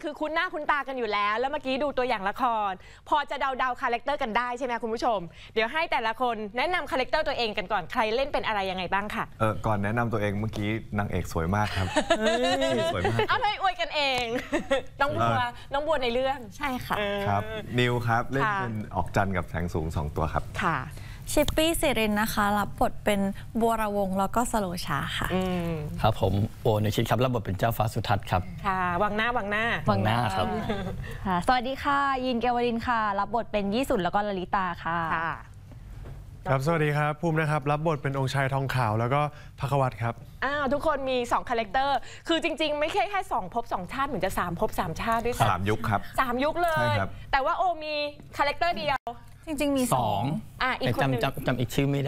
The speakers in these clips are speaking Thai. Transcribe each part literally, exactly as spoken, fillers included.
คือคุ้นหน้าคุ้นตากันอยู่แล้วแล้วเมื่อกี้ดูตัวอย่างละครพอจะเดาเดาคาแรคเตอร์กันได้ใช่ไหมคุณผู้ชมเดี๋ยวให้แต่ละคนแนะนำคาแรคเตอร์ตัวเองกันก่อนใครเล่นเป็นอะไรยังไงบ้างค่ะเออก่อนแนะนำตัวเองเมื่อกี้นางเอกสวยมากครับสวยมากเอาเลยอวยกันเองน้องบัวน้องบัวในเรื่องใช่ค่ะครับนิวครับเล่นเป็นออกจันกับแสงสูงสองตัวครับค่ะชิปปี้สิรินนะคะรับบทเป็นบัวระวงแล้วก็สโลชาค่ะครับผมโอนุชิตครับรับบทเป็นเจ้าฟ้าสุทัศน์ครับค่ะวังหน้าวังหน้าวังหน้าครับสวัสดีค่ะยินเกวรินค่ะรับบทเป็นยี่สุนแล้วก็ลลิตาค่ะครับสวัสดีครับภูมินะครับรับบทเป็นองค์ชายทองขาวแล้วก็ภักวัตรครับอ้าวทุกคนมีสองคาแรคเตอร์คือจริงๆไม่ใช่แค่สองภพสองชาติเหมือนจะสามภพสามชาติด้วยสามยุคครับสามยุคเลยแต่ว่าโอมีคาแรคเตอร์เดียวจริงๆมีสองอ่ะอีกคนนึงจำจำอีกชื่อไม่ได้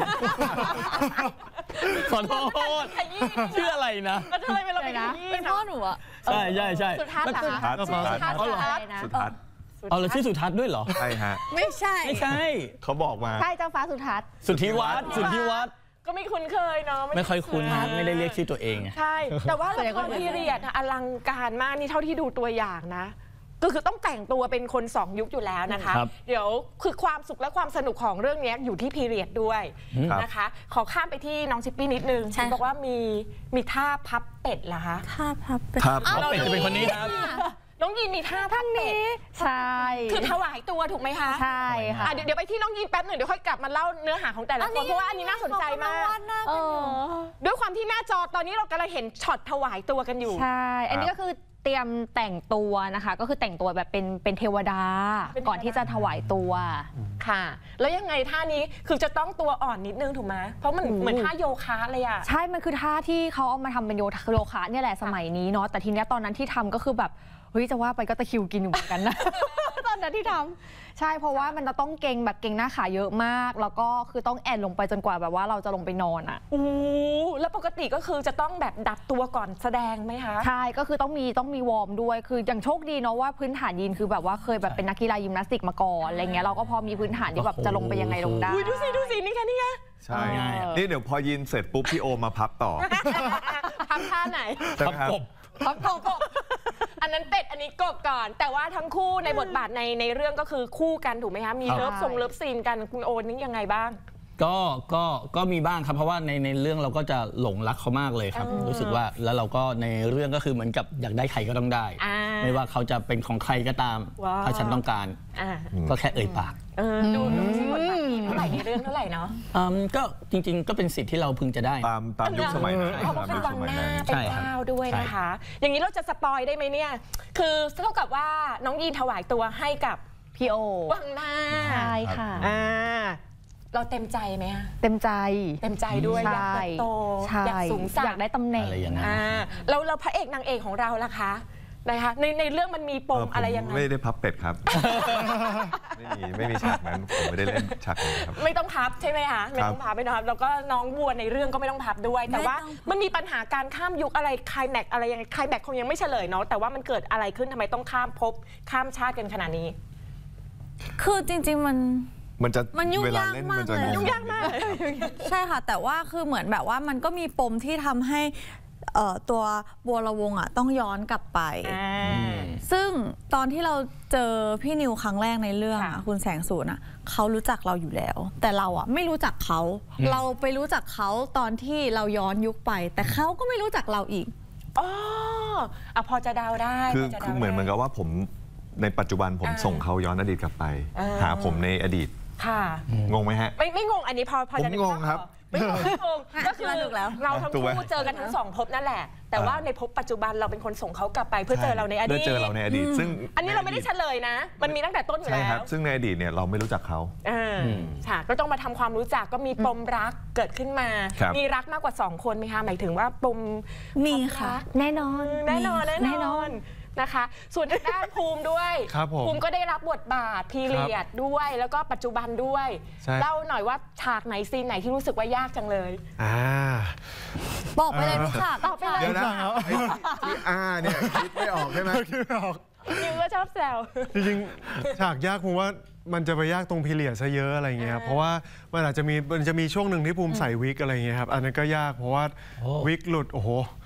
ขอโทษชื่ออะไรนะก็ทำไมเป็นเราเป็นเป็นพ่อหนูอ่ะใช่ใช่ใช่สุทัศน์เหรอคะสุทัศน์สุทัศน์สุทัศน์เอาแล้วชื่อสุทัศน์ด้วยเหรอใช่ฮะไม่ใช่ไม่ใช่เขาบอกมาใช่เจ้าฟ้าสุทัศน์สุทธิวัฒน์สุทธิวัฒน์ก็ไม่คุ้นเคยเนาะไม่ค่อยคุ้นนะไม่ได้เรียกชื่อตัวเองใช่แต่ว่าละครพีเรียดอลังการมากนี่เท่าที่ดูตัวอย่างนะก็คือต้องแต่งตัวเป็นคนสองยุคอยู่แล้วนะคะเดี๋ยวคือความสุขและความสนุกของเรื่องนี้อยู่ที่พีเรียดด้วยนะคะขอข้ามไปที่น้องชิปปี้นิดนึงฉันบอกว่ามีมีท่าพับเป็ดเหรอคะท่าพับเป็ดท่าพับเป็ดจะเป็นคนนี้ครับน้องยินมีท่าพับเป็ดใช่คือถวายตัวถูกไหมคะใช่ค่ะเดี๋ยวเดี๋ยวไปที่น้องยินแป๊บหนึ่งเดี๋ยวค่อยกลับมาเล่าเนื้อหาของแต่ละคนเพราะว่าอันนี้น่าสนใจมากด้วยความที่หน้าจอตอนนี้เรากำลังเห็นช็อตถวายตัวกันอยู่ใช่อันนี้ก็คือเตรียมแต่งตัวนะคะก็คือแต่งตัวแบบเป็นเป็นเทวดาก่อนที่จะถวายตัวค่ะแล้วยังไงท่านี้คือจะต้องตัวอ่อนนิดนึงถูกไหมเพราะมันเหมือนท่าโยคะเลยอะใช่มันคือท่าที่เขาเอามาทำเป็นโยคะเนี่ยแหละสมัยนี้เนาะแต่ทีนี้ตอนนั้นที่ทำก็คือแบบเฮ้ยจะว่าไปก็ตะคิวกินอยู่เหมือนกันนะตอนนั้นที่ทำใช่เพราะว่ามันจะต้องเก่งแบบเก่งหน้าขาเยอะมากแล้วก็คือต้องแอนลงไปจนกว่าแบบว่าเราจะลงไปนอนอ่ะโอ้แล้วปกติก็คือจะต้องแบบดัดตัวก่อนแสดงไหมคะใช่ก็คือต้องมีต้องมีวอร์มด้วยคืออย่างโชคดีเนาะว่าพื้นฐานยินคือแบบว่าเคยแบบเป็นนักกีฬายิมนาสติกมาก่อนอะไรเงี้ยเราก็พอมีพื้นฐานที่แบบจะลงไปยังไงลงได้ดูสิดูสินี่แค่นี้ไงใช่นี่เดี๋ยวพอยินเสร็จปุ๊บพี่โอมาพับต่อพับท่าไหนพับกบพับกบอันนั้นเป็ดอันนี้กบก่อนแต่ว่าทั้งคู่ในบทบาทในในเรื่องก็คือคู่กันถูกไหมคะมีเลิฟทรงเลิฟซีนกันคุณโอนี่ยังไงบ้างก็ก็ก็มีบ้างครับเพราะว่าในในเรื่องเราก็จะหลงรักเขามากเลยครับรู้สึกว่าแล้วเราก็ในเรื่องก็คือเหมือนกับอยากได้ใครก็ต้องได้ไม่ว่าเขาจะเป็นของใครก็ตามถ้าฉันต้องการก็แค่เอ่ยปากดูดูสิบทบาทเท่าไหร่ในเรื่องเท่าไหร่เนาะก็จริงๆก็เป็นสิทธิ์ที่เราพึงจะได้ตามตามยุคสมัยนั้นเพราะว่าเป็นวังหน้าเป็นเจ้าด้วยนะคะอย่างนี้เราจะสปอยได้ไหมเนี่ยคือเท่ากับว่าน้องยีนถวายตัวให้กับพี่โอวังหน้าใช่ค่ะเราเต็มใจไหมคะเต็มใจเต็มใจด้วยอยากโตอยากสูงสักอยากได้ตำแหน่งเราเราพระเอกนางเอกของเราล่ะคะนะคะในในเรื่องมันมีปมอะไรยังไงไม่ได้พับเป็ดครับไม่มีไม่มีฉากนั้นผมไม่ได้เล่นฉากนั้นครับไม่ต้องพับใช่ไหมคะไม่ต้องพับไม่ต้องพับแล้วก็น้องบัวในเรื่องก็ไม่ต้องพับด้วยแต่ว่ามันมีปัญหาการข้ามยุคอะไรคลายแม็กอะไรยังไงคลายแม็กคงยังไม่เฉลยเนาะแต่ว่ามันเกิดอะไรขึ้นทำไมต้องข้ามภพข้ามชาติกันขนาดนี้คือจริงๆมันมันจะมันยุ่งยากมากเลยยุ่งยากมากใช่ค่ะแต่ว่าคือเหมือนแบบว่ามันก็มีปมที่ทำให้ตัวบัวระวงอ่ะต้องย้อนกลับไปซึ่งตอนที่เราเจอพี่นิวครั้งแรกในเรื่องคุณแสงสูนอ่ะเขารู้จักเราอยู่แล้วแต่เราอ่ะไม่รู้จักเขาเราไปรู้จักเขาตอนที่เราย้อนยุคไปแต่เขาก็ไม่รู้จักเราอีกอ๋ออ่ะพอจะเดาได้คือคือเหมือนเหมือนกับว่าผมในปัจจุบันผมส่งเขาย้อนอดีตกลับไปหาผมในอดีตค่ะงงไหมฮะไม่ไม่งงอันนี้พอพอจะงงครับไม่งงไม่งงก็คือเราทั้งคู่เจอกันทั้งสองภพนั่นแหละแต่ว่าในภพปัจจุบันเราเป็นคนส่งเขากลับไปเพื่อเจอเราในอดีตเพื่อเจอเราในอดีตซึ่งอันนี้เราไม่ได้เฉลยนะมันมีตั้งแต่ต้นอยู่แล้วใช่ครับซึ่งในอดีตเนี่ยเราไม่รู้จักเขาค่ะก็ต้องมาทำความรู้จักก็มีปมรักเกิดขึ้นมามีรักมากกว่าสองคนไหมคะหมายถึงว่าปมมีค่ะแน่นอนแน่นอนแน่นอนนะคะส่วนทางด้านภูมิด้วยภูมิก็ได้รับบทบาทพีเรียดด้วยแล้วก็ปัจจุบันด้วยเล่าหน่อยว่าฉากไหนซีนไหนที่รู้สึกว่ายากจังเลยอ่าบอกไปเลยทุกฉากบอกไปเลยเดี๋ยวนะที่อ่าเนี่ยคิดไม่ออกใช่ไหมคิดไม่ออกนิวก็ชอบแซวจริงๆฉากยากผมว่ามันจะไปยากตรงพีเรียดซะเยอะอะไรเงี้ยครับเพราะว่ามันอาจจะมีมันจะมีช่วงหนึ่งที่ภูมิใส่วิกอะไรเงี้ยครับอันนั้นก็ยากเพราะว่าวิกหลุดโอ้โห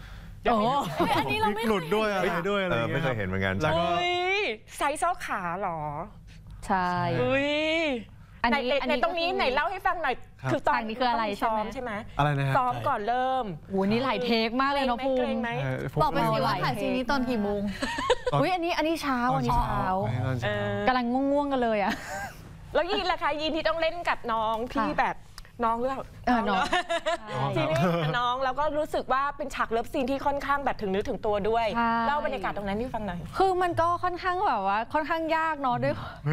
โอ้อันนี้เราไม่หลุดด้วยอะไรด้วยอะไรเออไม่เคยเห็นเหมือนกันแล้วก็เฮ้ยไซส์ซ้อขาเหรอใช่เฮ้ยอันในนี้อันในนี้ตรงนี้ไหนเล่าให้ฟังหน่อย คือตอนฝั่งนี้คืออะไรใช่ไหมซ้อมใช่ไหมอะไรนะฮะซ้อมก่อนเริ่มโหนี่หลายเทคมากเลยเนาะภูเกรมิงไหมเออบอกไปสิว่าไหวถ่ายซีนนี้ตอนกี่โมงอุ้ยอันนี้อันนี้เช้าอันนี้เช้าตอนเช้ากำลังง่วงๆกันเลยอ่ะแล้วยีนล่ะคะยีนที่ต้องเล่นกับน้องที่ค่ะแบบน้องหรือเปล่าเออน้องทีนี้กับน้องแล้วก็รู้สึกว่าเป็นฉากเลิฟซีนที่ค่อนข้างแบบถึงเนื้อถึงตัวด้วยใช่เล่าบรรยากาศตรงนั้นให้ฟังหน่อยคือมันก็ค่อนข้างแบบว่าค่อนข้างยากเนาะด้วย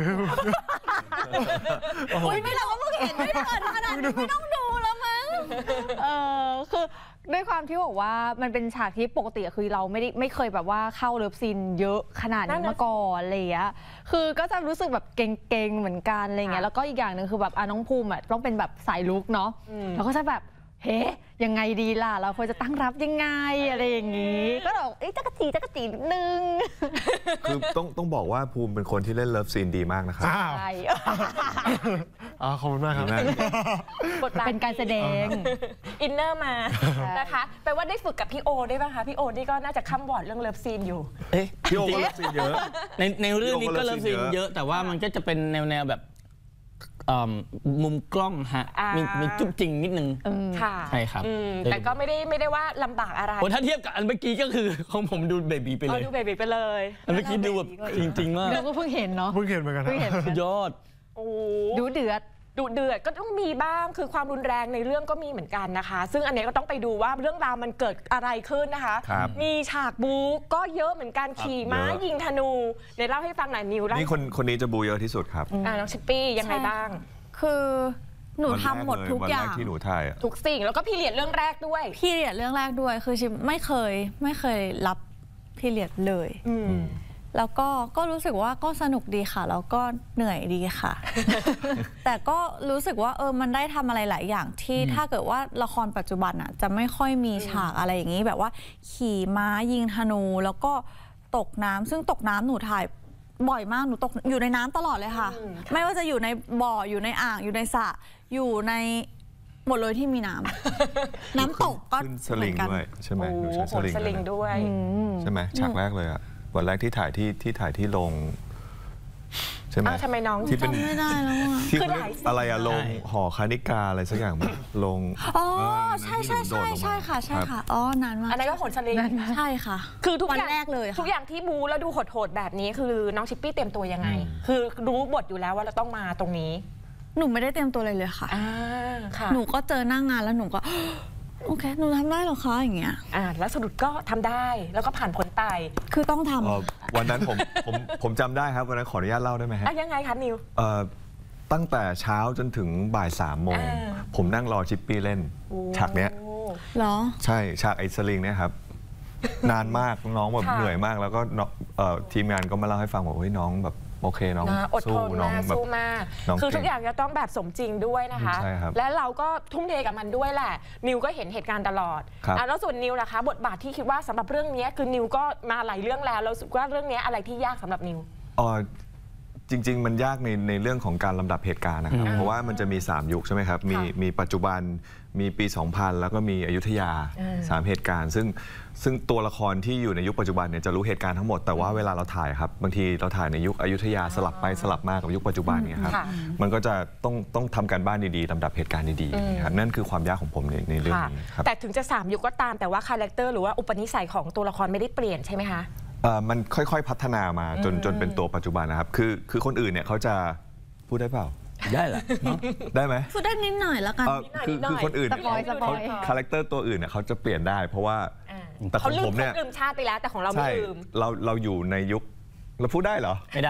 อุ้ยไม่เราก็เพิ่งเห็นไม่เปิดขนาดนี้ไม่ต้องดูแล้วมั้งเออคือด้วยความที่บอกว่ามันเป็นฉากที่ปกติอะคือเราไม่ได้ไม่เคยแบบว่าเข้าเลิฟซีนเยอะขนาดนั่นี้นน่ะมาก่อนอะไรอย่างเงี้ยคือก็จะรู้สึกแบบเก่งๆเหมือนกันอะไรเงี้ยค่ะแล้วก็อีกอย่างหนึ่งคือแบบอ่ะน้องภูมิอะต้องเป็นแบบสายลุกเนาะอืมเราก็จะแบบเฮ้ยังไงดีล่ะเราควรจะตั้งรับยังไงอะไรอย่างงี้ ก็แบบเอ้ยจักรจีจักรจีนิดนึงคือต้องต้องบอกว่าภูมิเป็นคนที่เล่นเลิฟซีนดีมากนะครับอ้าวใช่อ๋อขอบคุณมากครับดีมากบทบาทเป็นการแสดงอินเนอร์มานะคะแปลว่าได้ฝึกกับพี่โอด้วยป่ะคะพี่โอนี่ก็น่าจะค้ำวอร์ดเรื่องเลิฟซีนอยู่เอ๊ะพี่โอก็เลิฟซีนเยอะในในเรื่องนี้ก็พี่โอก็เลิเลิฟฟซีซีนนเยอะเยอะ แต่ว่ามันก็จะเป็นแนวแนวแบบเอิ่มมุมกล้องฮะอ่ามีมีมีจุ๊บจริงนิดนึงค่ะใช่ครับอืมแต่ก็ไม่ได้ไม่ได้ว่าลำบากอะไรโอ้ถ้าเทียบกับอันเมื่อกี้ก็คือของผมดูเบบีไปเลเอายดูเบบีไปเลยอันเมื่อกี้ดูแบบจริงๆมากเราก็เพิ่งเห็นเนาะเพิ่งเห็นเหมือนกันเพิ่งเห็นนะยอดโอ้ดูเดือดดุเดือดก็ต้องมีบ้างคือความรุนแรงในเรื่องก็มีเหมือนกันนะคะ ซึ่งอันนี้ก็ต้องไปดูว่าเรื่องราวมันเกิดอะไรขึ้นนะคะครับมีฉากบู๊ก็เยอะเหมือนกันขี่ม้าเยอะยิงธนูเดี๋ยวเล่าให้ฟังหน่อยนิวเล่านี่คนคนนี้จะบูเยอะที่สุดครับอ่าน้องชิปปี้ยังไงใช่บ้างคือหนูวันแรทำหมดเลยทุกวันอแรย่างที่หนูถ่ายอะทุกสิ่งแล้วก็พีเรียดเรื่องแรกด้วยพี่เรียดเรื่องแรกด้วยคือชิมไม่เคยไม่เคยรับพี่เรียดเลยอืมแล้วก็ก็รู้สึกว่าก็สนุกดีค่ะ แล้วก็เหนื่อยดีค่ะ แต่ก็รู้สึกว่าเออมันได้ทำอะไรหลายอย่างที่ถ้าเกิดว่าละครปัจจุบันอ่ะจะไม่ค่อยมีฉากอะไรอย่างนี้ แบบว่าขี่ม้ายิงธนู แล้วก็ตกน้ำซึ่งตกน้ำหนูถ่ายบ่อยมากหนูตกอยู่ในน้ำตลอดเลยค่ะอืมไม่ว่าจะอยู่ในบ่ออยู่ในอ่างอยู่ในสระอยู่ในหมดเลยที่มีน้ำ น้ำตกก็ขึ้นสเหมืลิอง นกันด้วยใช่ไหมโอ้หนูโหใช้โหสนลิงสลิงด้วยด้วยใช่ไหมฉากแรกเลยอะวันแรกที่ถ่ายที่ที่ถ่ายที่โรงใช่ไหมอ้าวทำไมน้องที่เป็นจำไม่ได้แล้วอ่ะที่คือเขาเรียหลายกสิ่งอะไรอะโรงหอคานิกาอะไรสักอย่างมั้ยโรงอ๋อเออใช่ใช่ใช่ใช่ค่ะใช่ค่ะอ๋อนานมากอันนั้นก็โหนสลิงใช่ค่ะคือทุกวันอย่างแรกเลยค่ะทุกอย่างที่บูแล้วดูโหดๆแบบนี้คือน้องชิปปี้เตรียมตัวยังไง คือรู้บทอยู่แล้วว่าเราต้องมาตรงนี้หนูไม่ได้เตรียมตัวอะไรเลยค่ะอ่าค่ะหนูก็เจอหน้างงานแล้วหนูก็ โอเค หนูทำได้เหรอคะอย่างเงี้ยอ่าแล้วสรุปก็ทำได้แล้วก็ผ่านผลไปคือต้องทำเอ่อวันนั้นผมผมผมจำได้ครับวันนั้นขออนุญาตเล่าได้ไหมฮะอ่ะยังไงคะนิวเอ่อตั้งแต่เช้าจนถึงบ่ายสามโมงอ่าผมนั่งรอชิปปี้เล่น ฉากเนี้ยโอ้เหรอใช่ฉากไอ้สลิงเนี่ยครับ นานมากน้องแบบค่ะเหนื่อยมาก แล้วก็น้องเอ่อทีมงานก็มาเล่าให้ฟังบอกเฮ้ยน้องแบบโอเคน้องนะอดทสู้นน้องมากแบบสู้มากน้องคือเก่งทุกอย่างจะต้องแบบสมจริงด้วยนะคะใช่ครับและเราก็ทุ่มเทกับมันด้วยแหละ นิวก็เห็นเหตุการณ์ตลอดครับอ่ะแล้วส่วนนิวล่ะคะ บทบาทที่คิดว่าสำหรับเรื่องนี้คือนิวก็มาหลายเรื่องแล้วเราสึกว่าเรื่องนี้อะไรที่ยากสำหรับนิวเอ่อจริง ๆ มันยากในในเรื่องของการลำดับเหตุการณ์นะครับ เพราะว่ามันจะมี สาม ยุคใช่ไหมครับ มีค่ะมีปัจจุบันมีปี สองพัน แล้วก็มีอยุธยาอืมสามเหตุการณ์ ซึ่งซึ่งตัวละครที่อยู่ในยุคปัจจุบันเนี่ยจะรู้เหตุการณ์ทั้งหมดแต่ว่าเวลาเราถ่ายครับบางทีเราถ่ายในยุคอยุธยาสลับไปสลับมากับยุคปัจจุบันเนี่ยครับค่ะมันก็จะต้องต้องทำการบ้านดีๆลำดับเหตุการณ์ดีๆครับนั่นคือความยากของผมในในเรื่องค่ะนี้ครับแต่ถึงจะสามยุคก็ตามแต่ว่าคาแรคเตอร์หรือว่าอุปนิสัยของตัวละครไม่ได้เปลี่ยนใช่ไหมคะเอ่อมันค่อยๆพัฒนามาจนจนเป็นตัวปัจจุบันนะครับ คือคือคนอื่นเนี่ยเขาจะพูดได้เปล่าได้แหละเนอะได้ไหมพูดได้นิดหน่อยแล้วกันเอ่อคือนิดหน่อยคือคนอื่นสปอยล์สปอยล์คาแรคเตอร์ตัวอื่นเนี่ยเขาจะเปลี่ยนได้ เพราะว่าอ่าแต่ขเขาองลืผม มเนี่ยเขาลืมชาติไปแล้วแต่ของเราไม่ใช่ลืมเราเราอยู่ในยุคเราพูดได้เหรอไม่ได้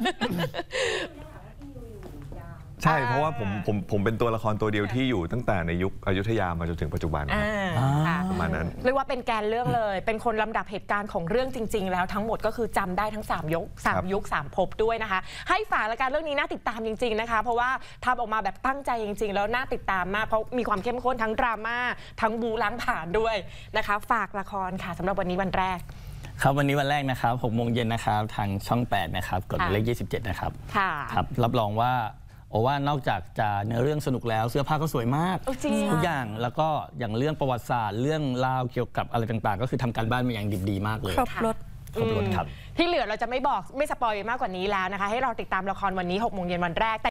ใช่เพราะว่าผมผมผมเป็นตัวละครตัวเดียวที่อยู่ตั้งแต่ในยุคอยุธยามาจนถึงปัจจุบันครับอ่าค่ะประมาณนั้นเรียกว่าเป็นแกนเรื่องเลย เป็นคนลำดับเหตุการณ์ของเรื่องจริง ๆ แล้วทั้งหมดก็คือจำได้ทั้งสามยุคสามครับยุคสามภพด้วยนะคะ ให้ฝากรายการเรื่องนี้น่าติดตามจริง ๆ นะคะ เพราะว่าทำออกมาแบบตั้งใจจริง ๆ แล้วน่าติดตามมาก เพราะมีความเข้มข้นทั้งดราม่าทั้งบูล้างผ่านด้วยนะคะ ฝากละครค่ะสำหรับวันนี้วันแรกครับวันนี้วันแรกนะครับหกโมงเย็นนะครับทางช่องแปดนะครับกดหมายเลขยี่สิบเจ็ดนะครับค่ะครับรับรองว่าโอว่านอกจากจะเนื้อเรื่องสนุกแล้วเสื้อผ้าก็สวยมากทุกอย่างแล้วก็อย่างเรื่องประวัติศาสตร์เรื่องราวเกี่ยวกับอะไรต่างๆ ก็คือทำการบ้านมาอย่างดิบดีมากเลยครบรถครบรถครับที่เหลือเราจะไม่บอกไม่สปอยไปมากกว่านี้แล้วนะคะให้เราติดตามละครวันนี้หกโมงเย็นวันแรก